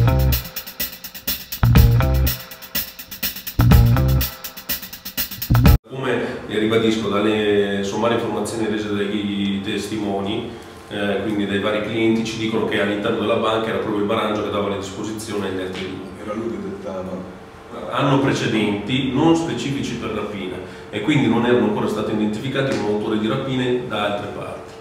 Come ribadisco dalle sommarie informazioni rese dai testimoni, quindi dai vari clienti, ci dicono che all'interno della banca era proprio il Barangio che dava le disposizioni agli altri due. Era lui che dettava. Anno precedenti non specifici per rapina e quindi non erano ancora stati identificati come autori di rapine da altre parti.